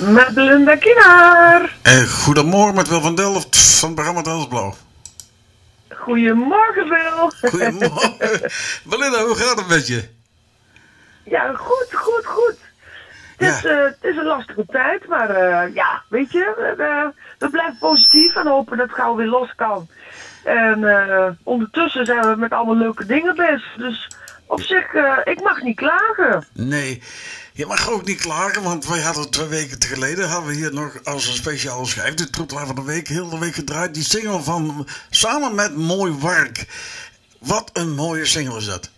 Met Linda Kinaar. Goedemorgen met Wil van Delft van het programma Delsblauw. Goedemorgen, Wil. Goedemorgen. Belinda, hoe gaat het met je? Ja, goed. Het is een lastige tijd, maar ja, weet je, we blijven positief en hopen dat het gauw weer los kan. En ondertussen zijn we met allemaal leuke dingen bezig, dus op zich, ik mag niet klagen. Nee, je mag ook niet klagen, want wij hadden 2 weken geleden, hadden we hier nog als een speciale schijf, de troetelaar van de week, heel de week gedraaid, die single van, samen met Mooi Wark. Wat een mooie single is dat.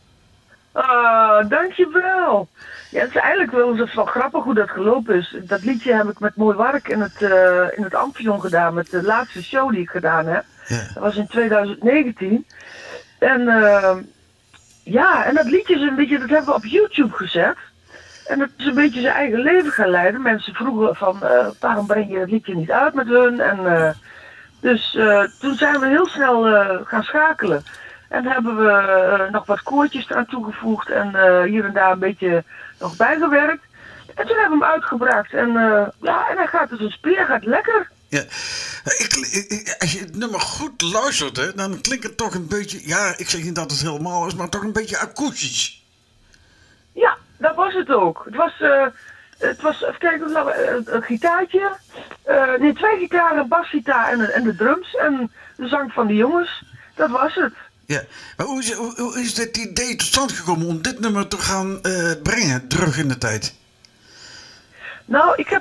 Dankjewel. Ja, het is eigenlijk wel grappig hoe dat gelopen is. Dat liedje heb ik met Mooi Wark in het Amphion gedaan, met de laatste show die ik gedaan heb. Ja. Dat was in 2019. En ja, en dat liedje is een beetje, dat hebben we op YouTube gezet. En dat is een beetje zijn eigen leven gaan leiden. Mensen vroegen van, waarom breng je het liedje niet uit met hun? En dus toen zijn we heel snel gaan schakelen. En hebben we nog wat koortjes eraan toegevoegd en hier en daar een beetje nog bijgewerkt. En toen hebben we hem uitgebracht. En ja, en hij gaat dus een speer, gaat lekker. Ja, als je het nummer goed luistert, hè, dan klinkt het toch een beetje, ja, ik zeg niet dat het helemaal is, maar toch een beetje akoestisch. Ja, dat was het ook. Het was even kijken, een gitaartje, nee, 2 gitaren, een basgitaar en de drums en de zang van de jongens. Dat was het. Ja, maar hoe is dit idee tot stand gekomen om dit nummer te gaan brengen, terug in de tijd? Nou, ik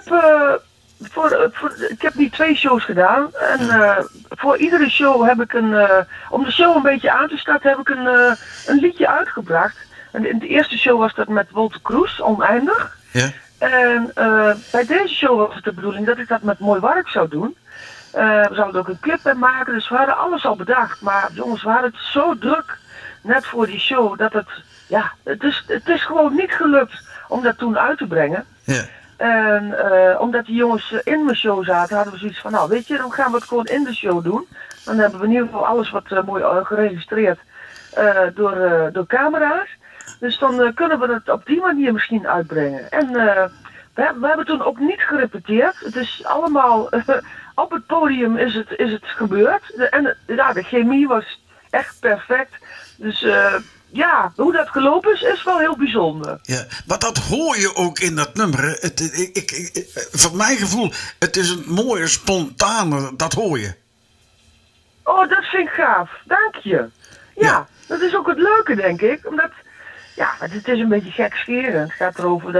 heb nu 2 shows gedaan. En voor iedere show heb ik om de show een beetje aan te starten, heb ik een liedje uitgebracht. En in de eerste show was dat met Wolter Kroes, Oneindig. Ja. En bij deze show was het de bedoeling dat ik dat met Mooi Wark zou doen. We zouden ook een clip bij maken, dus we hadden alles al bedacht. Maar jongens, we hadden het zo druk net voor die show dat het is gewoon niet gelukt om dat toen uit te brengen. Ja. En omdat die jongens in mijn show zaten, hadden we zoiets van, nou weet je, dan gaan we het gewoon in de show doen. Dan hebben we in ieder geval alles wat mooi geregistreerd door camera's. Dus dan kunnen we het op die manier misschien uitbrengen. En we hebben toen ook niet gerepeteerd. Het is allemaal, op het podium is het gebeurd. De chemie was echt perfect. Dus ja, hoe dat gelopen is wel heel bijzonder. Ja, maar dat hoor je ook in dat nummer. Van mijn gevoel, het is een mooie, spontane, dat hoor je. Oh, dat vind ik gaaf. Dank je. Ja, dat is ook het leuke, denk ik. Omdat, ja, het is een beetje gekscherend. Het gaat erover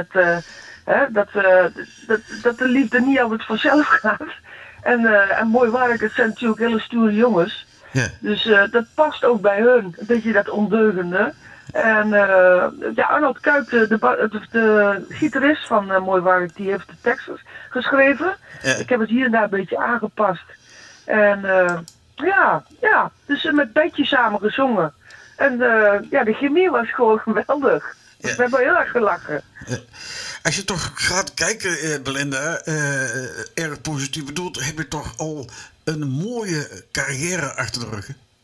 dat de liefde niet altijd vanzelf gaat. En Mooi Wark, het zijn natuurlijk hele stoere jongens. Ja. Dus dat past ook bij hun, een beetje dat ondeugende. En ja, Arnold Kuip, de gitarist van Mooi Wark, die heeft de tekst geschreven. Ja. Ik heb het hier en daar een beetje aangepast. En ja, dus met Betje samen gezongen. En ja, de chemie was gewoon geweldig. Ja. We hebben heel erg gelachen. Als je toch gaat kijken, Belinda, erg positief bedoeld, heb je toch al een mooie carrière achter de rug?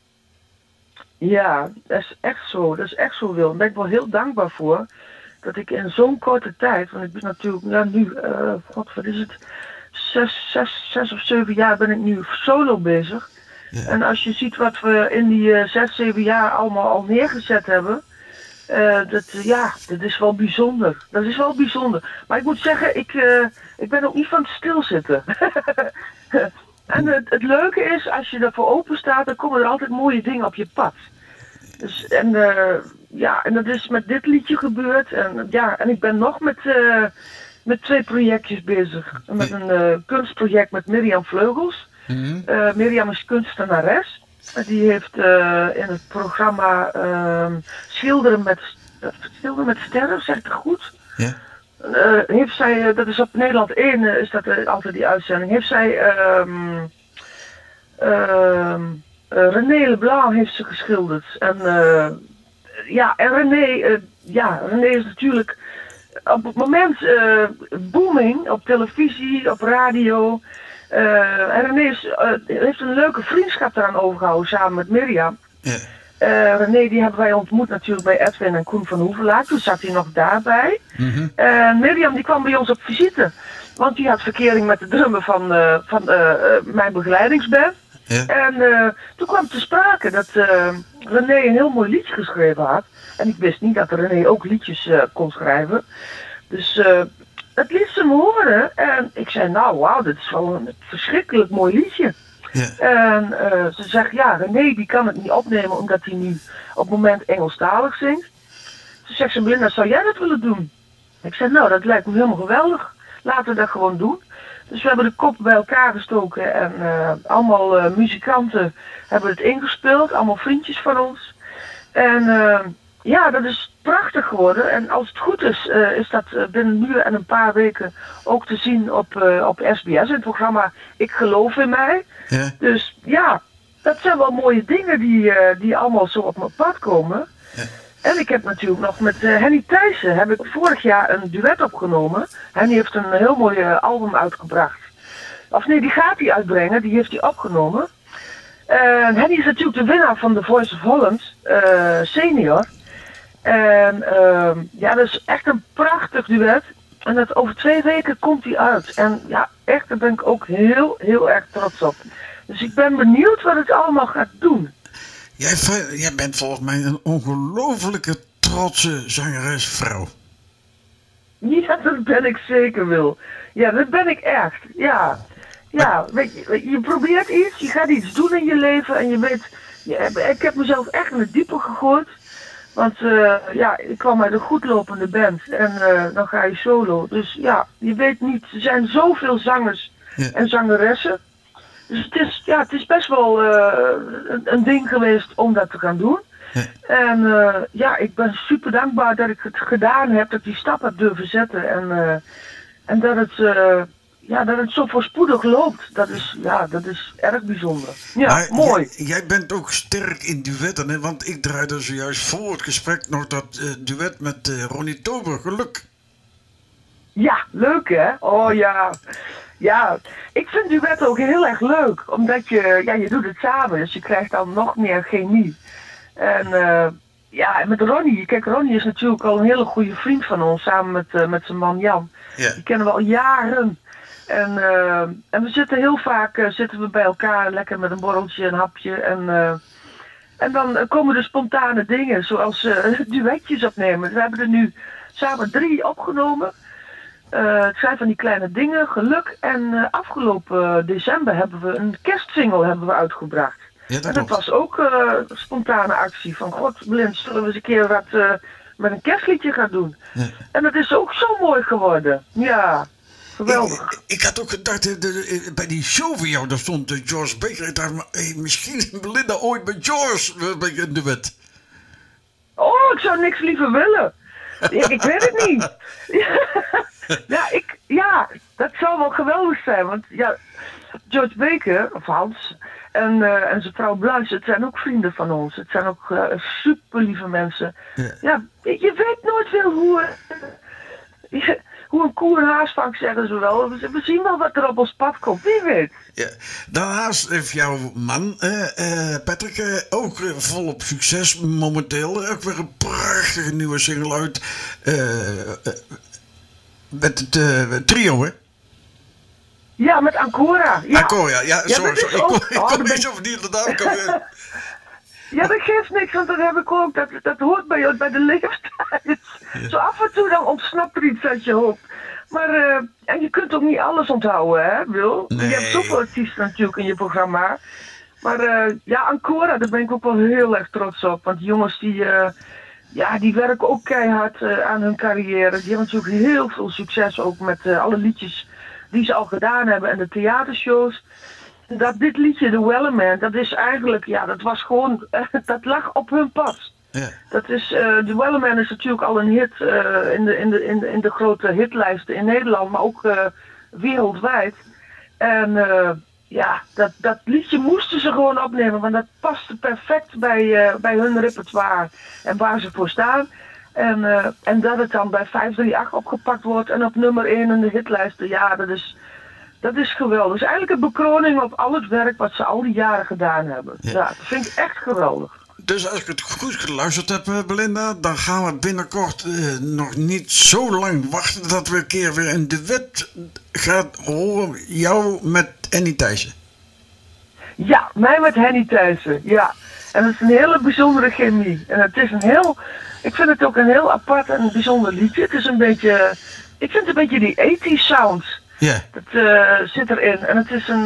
Ja, dat is echt zo. Dat is echt zo, Wil. Daar ben ik wel heel dankbaar voor. Dat ik in zo'n korte tijd, want ik ben natuurlijk nu, wat is het, 6 of 7 jaar ben ik nu solo bezig. Ja. En als je ziet wat we in die 6, 7 jaar allemaal al neergezet hebben, dat is wel bijzonder. Dat is wel bijzonder. Maar ik moet zeggen, ik ben ook niet van het stilzitten. En het leuke is, als je ervoor open staat, dan komen er altijd mooie dingen op je pad. Dus, en dat is met dit liedje gebeurd. En ja, en ik ben nog met 2 projectjes bezig. Met een kunstproject met Mirjam Vleugels. Mm-hmm. Mirjam is kunstenares. Die heeft in het programma Schilderen met sterren, zeg ik het goed? Ja. Heeft zij, dat is op Nederland 1, is dat altijd die uitzending. Heeft zij René Leblanc heeft ze geschilderd. En René is natuurlijk op het moment booming op televisie, op radio. En René heeft een leuke vriendschap eraan overgehouden samen met Mirjam. Ja. René, die hebben wij ontmoet natuurlijk bij Edwin en Koen van Hoevelaar. Toen zat hij nog daarbij. Mm-hmm. Mirjam die kwam bij ons op visite. Want die had verkering met de drummer van mijn begeleidingsband. Ja. En toen kwam te sprake dat René een heel mooi liedje geschreven had. En ik wist niet dat René ook liedjes kon schrijven. Dus het liet ze me horen. En ik zei, nou wauw, dit is wel een verschrikkelijk mooi liedje. Ja. En ze zegt, ja, René die kan het niet opnemen omdat hij nu op het moment Engelstalig zingt. Ze zegt, Belinda, zou jij dat willen doen? Ik zei, nou, dat lijkt me helemaal geweldig. Laten we dat gewoon doen. Dus we hebben de kop bij elkaar gestoken en allemaal muzikanten hebben het ingespeeld. Allemaal vriendjes van ons. En ja, dat is prachtig geworden. En als het goed is, is dat binnen nu en een paar weken ook te zien op SBS. In het programma Ik Geloof in Mij. Ja. Dus ja, dat zijn wel mooie dingen die allemaal zo op mijn pad komen. Ja. En ik heb natuurlijk nog met Henny Thijssen heb ik vorig jaar een duet opgenomen. Henny heeft een heel mooi album uitgebracht. Of nee, die gaat hij uitbrengen, die heeft hij opgenomen. Henny is natuurlijk de winnaar van The Voice of Holland senior. En ja, dat is echt een prachtig duet. En dat over 2 weken komt hij uit. En ja, echt, daar ben ik ook heel erg trots op. Dus ik ben benieuwd wat het allemaal gaat doen. Jij bent volgens mij een ongelofelijke trotse zangeresvrouw. Ja, dat ben ik zeker, Wil. Ja, dat ben ik echt. Ja. Ja, weet je probeert iets, je gaat iets doen in je leven en je weet... ik heb mezelf echt in het diepe gegooid. Want ja, ik kwam uit een goedlopende band en dan ga je solo. Dus ja, je weet niet, er zijn zoveel zangers en zangeressen. Dus het is best wel een ding geweest om dat te gaan doen. Ja. En ja, ik ben super dankbaar dat ik het gedaan heb, dat ik die stap heb durven zetten. En dat het zo voorspoedig loopt. Dat is erg bijzonder. Ja, maar mooi. Jij bent ook sterk in duetten, hè? Want ik draaide zojuist voor het gesprek nog dat duet met Ronnie Tober, Geluk. Ja, leuk hè? Oh ja. Ja, ik vind duetten ook heel erg leuk. Omdat je doet het samen, dus je krijgt dan nog meer chemie. En ja, en met Ronnie, kijk, Ronnie is natuurlijk al een hele goede vriend van ons, samen met zijn man Jan. Ja. Die kennen we al jaren. En we zitten heel vaak bij elkaar, lekker met een borreltje, een hapje. En dan komen er spontane dingen, zoals duetjes opnemen. We hebben er nu samen 3 opgenomen. Het zijn van die kleine dingen, geluk. En afgelopen december hebben we een kerstsingle uitgebracht. Ja, en dat was ook een spontane actie. Van god, Blind, zullen we eens een keer wat met een kerstliedje gaan doen. Ja. En dat is ook zo mooi geworden. Ja, geweldig. Ik had ook gedacht, bij die show van jou, daar stond George Baker. Ik dacht, misschien Belinda ooit met George bij een duet. Oh, ik zou niks liever willen. Ik weet het niet. Ja, dat zou wel geweldig zijn. Want ja, George Baker, of Hans, en zijn vrouw Blanche, het zijn ook vrienden van ons. Het zijn ook super lieve mensen. Ja, je weet nooit veel hoe een koe een haas vangt, zeggen ze wel. We zien wel wat er op ons pad komt, wie weet. Ja. Daarnaast heeft jouw man, Patrick, ook volop succes momenteel. Ook weer een prachtige nieuwe single uit. Met het trio, hè? Ja, met Ancora. Ja. Ancora, ja, sorry. Ik kom niet zo verdiend de naam komen. Ja, dat geeft niks, want dat heb ik ook. Dat hoort bij de leeftijd. Ja. Zo af en toe dan ontsnapt er iets uit je hoofd. Maar en je kunt ook niet alles onthouden, hè, Wil? Nee. Je hebt zoveel artiesten natuurlijk in je programma. Maar ja, Ancora, daar ben ik ook wel heel erg trots op. Want die jongens die werken ook keihard aan hun carrière. Die hebben natuurlijk heel veel succes ook met alle liedjes die ze al gedaan hebben en de theatershows. Dit liedje, The Wellerman, dat is eigenlijk, dat was gewoon, dat lag op hun pad. Ja. Dat is, The Wellerman is natuurlijk al een hit in de grote hitlijsten in Nederland, maar ook wereldwijd. En dat liedje moesten ze gewoon opnemen, want dat paste perfect bij hun repertoire en waar ze voor staan. En dat het dan bij 538 opgepakt wordt en op nummer 1 in de hitlijsten, ja, dat is geweldig. Het is eigenlijk een bekroning op al het werk wat ze al die jaren gedaan hebben. Ja, dat vind ik echt geweldig. Dus als ik het goed geluisterd heb, Belinda, dan gaan we binnenkort nog niet zo lang wachten dat we een keer weer een duet gaan horen. Jou met Henny Thijssen. Ja, mij met Henny Thijssen, ja. En het is een hele bijzondere chemie. En het is ik vind het ook een heel apart en bijzonder liedje. Het is een beetje, ik vind het een beetje die 80s sound. Ja. Dat zit erin. En het is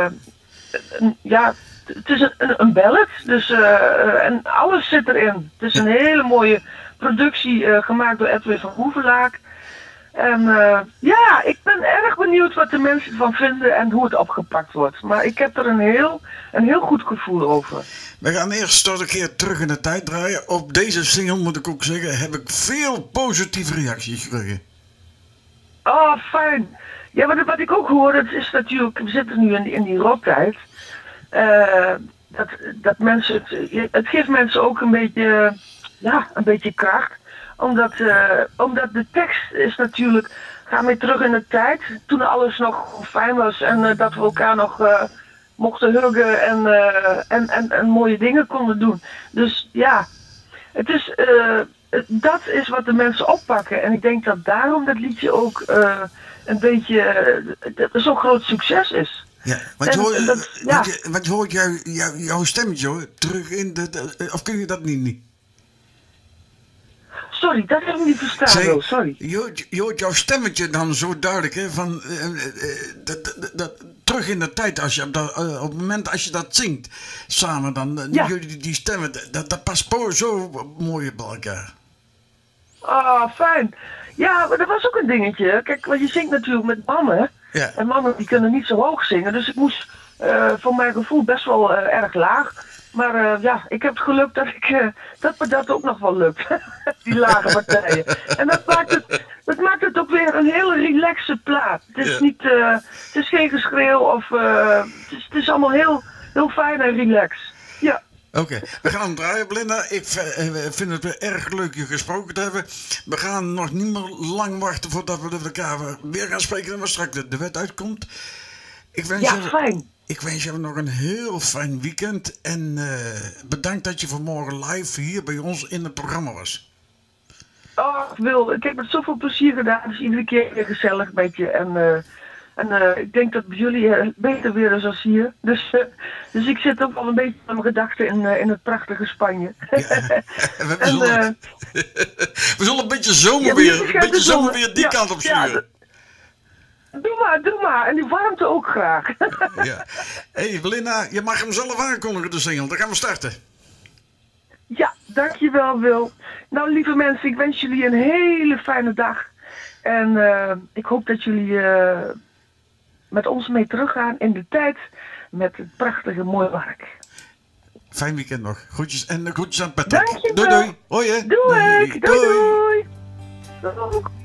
het is een ballad. Dus, en alles zit erin. Het is een hele mooie productie gemaakt door Edwin van Hoevelaak. En ik ben erg benieuwd wat de mensen ervan vinden en hoe het opgepakt wordt. Maar ik heb er een heel goed gevoel over. We gaan eerst een keer terug in de tijd draaien. Op deze single, moet ik ook zeggen, heb ik veel positieve reacties gekregen. Oh, fijn. Ja, wat ik ook hoor, dat is natuurlijk, we zitten nu in die rottijd. Dat mensen, het geeft mensen ook een beetje kracht. Omdat de tekst is natuurlijk, gaan we terug in de tijd, toen alles nog fijn was en dat we elkaar nog mochten huggen en mooie dingen konden doen. Dus ja, het is, dat is wat de mensen oppakken. En ik denk dat daarom dat liedje ook een beetje zo'n groot succes is. Ja, want je hoort jouw stemmetje hoor, terug in of kun je dat niet? Sorry, dat heb ik niet verstaan. Sorry. Je hoort jouw stemmetje dan zo duidelijk, hè, van terug in de tijd, als je op het moment als je dat zingt samen, dan die stemmen, dat past zo mooi bij elkaar. Ah, fijn. Ja, maar dat was ook een dingetje. Kijk, want je zingt natuurlijk met mannen. Ja. En mannen die kunnen niet zo hoog zingen. Dus ik moest voor mijn gevoel best wel erg laag. Maar ik heb het geluk dat me dat ook nog wel lukt. Die lage partijen. En dat maakt het ook weer een hele relaxe plaat. Het is niet, het is geen geschreeuw of het is allemaal heel fijn en relaxed. Ja. Oké, we gaan hem draaien, Belinda. Ik vind het weer erg leuk je gesproken te hebben. We gaan nog niet meer lang wachten voordat we elkaar weer gaan spreken en we straks de wet uitkomt. Fijn. Ik wens je nog een heel fijn weekend en bedankt dat je vanmorgen live hier bij ons in het programma was. Oh, Wil, ik heb met zoveel plezier gedaan. Het is iedere keer weer gezellig met je. En ik denk dat bij jullie beter weer is als hier. Dus ik zit ook al een beetje aan mijn gedachten in het prachtige Spanje. Ja, we zullen een beetje zomerweer die kant op sturen. Doe maar. En die warmte ook graag. Ja. Hey Belinda, je mag hem zelf aankondigen, de single. Dan gaan we starten. Ja, dankjewel Wil. Nou lieve mensen, ik wens jullie een hele fijne dag. En ik hoop dat jullie met ons mee teruggaan in de tijd met het prachtige mooi werk. Fijn weekend nog. Groetjes en groetjes aan Patrick. Dankjewel. Doei. Hoi hè. Doei. Doei.